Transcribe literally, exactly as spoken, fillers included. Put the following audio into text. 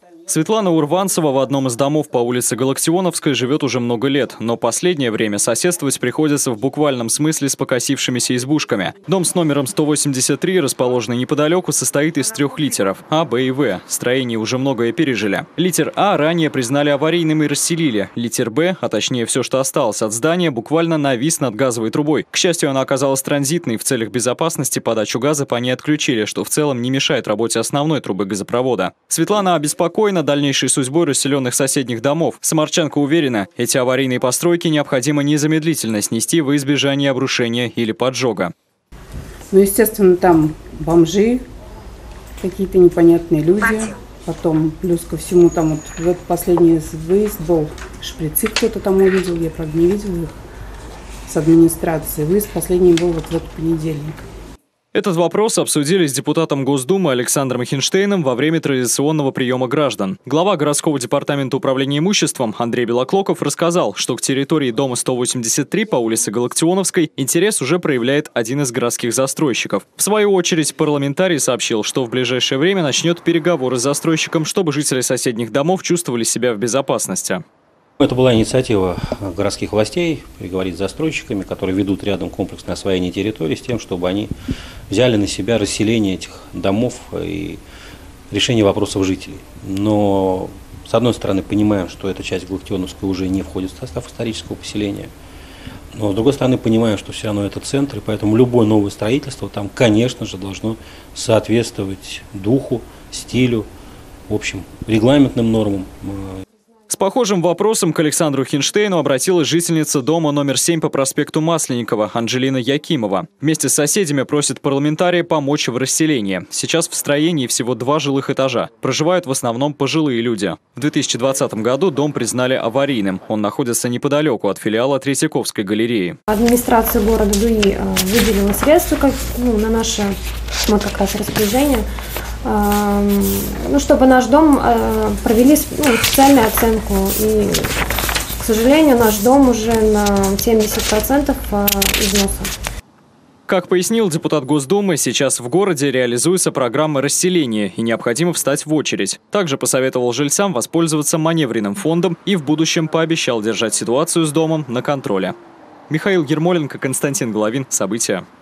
Светлана Урванцева в одном из домов по улице Галактионовской живет уже много лет, но последнее время соседствовать приходится в буквальном смысле с покосившимися избушками. Дом с номером сто восемьдесят три, расположенный неподалеку, состоит из трех литеров – А, Б и В. Строения уже многое пережили. Литер А ранее признали аварийным и расселили. Литер Б, а точнее все, что осталось от здания, буквально навис над газовой трубой. К счастью, она оказалась транзитной. В целях безопасности подачу газа по ней отключили, что в целом не мешает работе основной трубы газопровода. Светлана обеспокоена дальнейшей судьбой расселенных соседних домов. Самарчанка уверена, эти аварийные постройки необходимо незамедлительно снести во избежание обрушения или поджога. Ну, естественно, там бомжи, какие-то непонятные люди. Потом, плюс ко всему, там вот в этот последний выезд был, шприцы кто-то там увидел, я, правда, не видела их с администрации. Выезд последний был вот в этот понедельник. Этот вопрос обсудили с депутатом Госдумы Александром Хинштейном во время традиционного приема граждан. Глава городского департамента управления имуществом Андрей Белоклоков рассказал, что к территории дома сто восемьдесят три по улице Галактионовской интерес уже проявляет один из городских застройщиков. В свою очередь парламентарий сообщил, что в ближайшее время начнет переговоры с застройщиком, чтобы жители соседних домов чувствовали себя в безопасности. Это была инициатива городских властей переговорить с застройщиками, которые ведут рядом комплексное освоение территории, с тем, чтобы они взяли на себя расселение этих домов и решение вопросов жителей. Но, с одной стороны, понимаем, что эта часть Галактионовской уже не входит в состав исторического поселения. Но, с другой стороны, понимаем, что все равно это центр, и поэтому любое новое строительство там, конечно же, должно соответствовать духу, стилю, в общем, регламентным нормам. С похожим вопросом к Александру Хинштейну обратилась жительница дома номер семь по проспекту Масленникова Анжелина Якимова. Вместе с соседями просит парламентария помочь в расселении. Сейчас в строении всего два жилых этажа. Проживают в основном пожилые люди. В две тысячи двадцатом году дом признали аварийным. Он находится неподалеку от филиала Третьяковской галереи. Администрация города Дуи выделила средства как, ну, на наше мы как раз распоряжение. Ну, чтобы наш дом э, провели ну, специальную оценку. И, к сожалению, наш дом уже на семьдесят процентов износа. Как пояснил депутат Госдумы, сейчас в городе реализуется программа расселения и необходимо встать в очередь. Также посоветовал жильцам воспользоваться маневренным фондом и в будущем пообещал держать ситуацию с домом на контроле. Михаил Ермоленко, Константин Головин. События.